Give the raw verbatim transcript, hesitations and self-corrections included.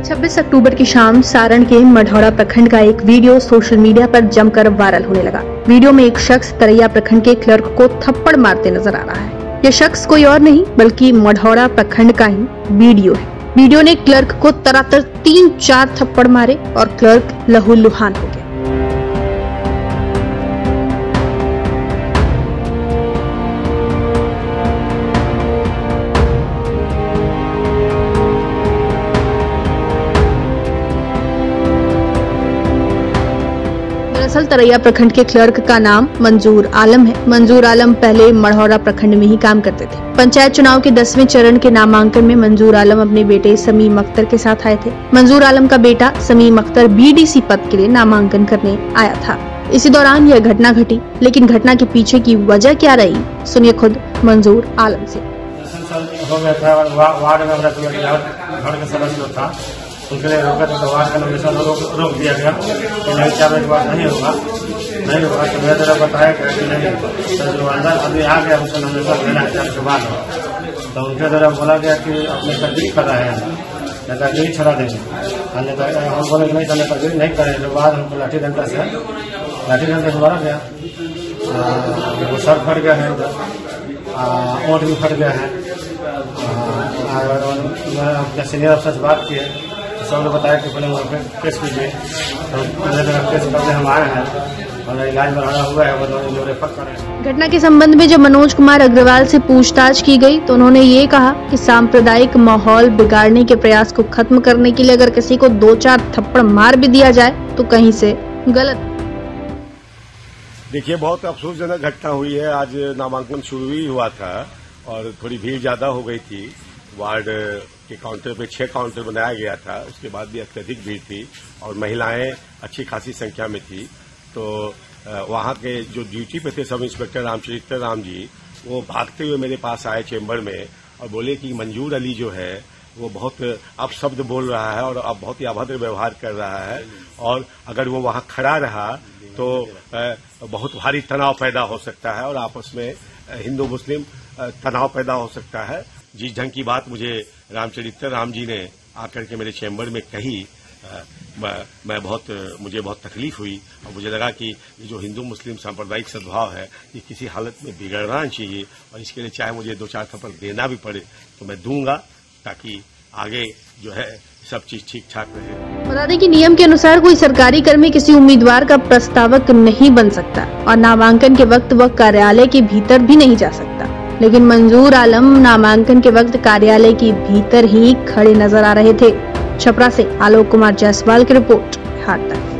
छब्बीस अक्टूबर की शाम सारण के मढ़ौरा प्रखंड का एक वीडियो सोशल मीडिया पर जमकर वायरल होने लगा। वीडियो में एक शख्स तरैया प्रखंड के क्लर्क को थप्पड़ मारते नजर आ रहा है। यह शख्स कोई और नहीं बल्कि मढ़ौरा प्रखंड का ही वीडियो है। वीडियो ने क्लर्क को तरातर तीन चार थप्पड़ मारे और क्लर्क लहूलुहान हो गया। दरअसल तरैया प्रखंड के क्लर्क का नाम मंजूर आलम है। मंजूर आलम पहले मढ़ौरा प्रखंड में ही काम करते थे। पंचायत चुनाव के दसवें चरण के नामांकन में मंजूर आलम अपने बेटे समीम अख्तर के साथ आए थे। मंजूर आलम का बेटा समीम अख्तर बीडीसी पद के लिए नामांकन करने आया था। इसी दौरान यह घटना घटी, लेकिन घटना के पीछे की वजह क्या रही, सुनिए खुद मंजूर आलम से। हो गया था वार्ड में घर के सदस्य था, उनके लिए रोका तो वार्ड का नोटिस रोक, रोक दिया गया कि नहीं चार बजे के बाद नहीं होगा नहीं होगा तो मेरे तरफ बताया गया कि नहीं तो जो अंदर अभी आ गया उसे नोटिस लेना है चार के बाद। तो उनके द्वारा बोला गया कि अपने तकलीफ कर रहे हैं, तकलीफ छड़ा देंगे। हम बोले नहीं करने तकलीफ नहीं करें। तो बाद हमको लाठी डंडा से लाठी डंडा से मारा गया, वो सर फट गया है, ओंठ भी फट गया है। अपने सीनियर अफसर से बात किए, सब ने बताया कि पहले वहाँ पे केस कीजिए। तो केस करके हम आए हैं और इलाज बढ़ाना हुआ है, वो रेफर करें। घटना के संबंध में जब मनोज कुमार अग्रवाल से पूछताछ की गई तो उन्होंने ये कहा कि सांप्रदायिक माहौल बिगाड़ने के प्रयास को खत्म करने के लिए अगर किसी को दो चार थप्पड़ मार भी दिया जाए तो कहीं से गलत। देखिए, बहुत अफसोसजनक घटना हुई है। आज नामांकन शुरू ही हुआ था और थोड़ी भीड़ ज्यादा हो गई थी। वार्ड के काउंटर पे छह काउंटर बनाया गया था, उसके बाद भी अत्यधिक भीड़ थी और महिलाएं अच्छी खासी संख्या में थी। तो वहां के जो ड्यूटी पे थे सब इंस्पेक्टर रामचरित्र राम जी, वो भागते हुए मेरे पास आए चेंबर में और बोले कि मंजूर अली जो है वो बहुत अपशब्द बोल रहा है और अब बहुत ही अभद्र व्यवहार कर रहा है और अगर वो वहां खड़ा रहा तो बहुत भारी तनाव पैदा हो सकता है और आपस में हिंदू मुस्लिम तनाव पैदा हो सकता है। जिस ढंग की बात मुझे रामचरित्र राम जी ने आकर के मेरे चैम्बर में कही, मैं, मैं बहुत मुझे बहुत तकलीफ हुई और मुझे लगा कि ये जो हिंदू मुस्लिम सांप्रदायिक सद्भाव है ये किसी हालत में बिगड़ना चाहिए और इसके लिए चाहे मुझे दो चार थप्पड़ देना भी पड़े तो मैं दूंगा, ताकि आगे जो है सब चीज ठीक ठाक रहे। बता दें कि नियम के अनुसार कोई सरकारी कर्मी किसी उम्मीदवार का प्रस्तावक नहीं बन सकता और नामांकन के वक्त वह कार्यालय के भीतर भी नहीं जा सकता। लेकिन मंजूर आलम नामांकन के वक्त कार्यालय के भीतर ही खड़े नजर आ रहे थे। छपरा से आलोक कुमार जायसवाल की रिपोर्ट, बिहार तक।